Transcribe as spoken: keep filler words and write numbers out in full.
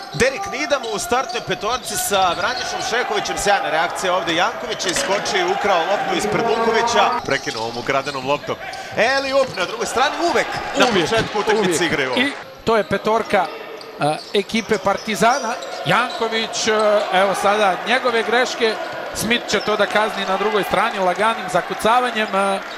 Derik Nidam u startnoj petorci sa Vranješom Šehovićem. Sjajna reakcija ovde Jankovića, iskočio i ukrao loptu ispred Vukovića. Prekinuo ovom ukradenom loptom. Eli up na drugoj strani uvek na početku utakmice igraju. I to je petorka uh, ekipe Partizana. Janković, uh, evo sada njegove greške. Smit će to da kazni na drugoj strani laganim zakucavanjem. Uh,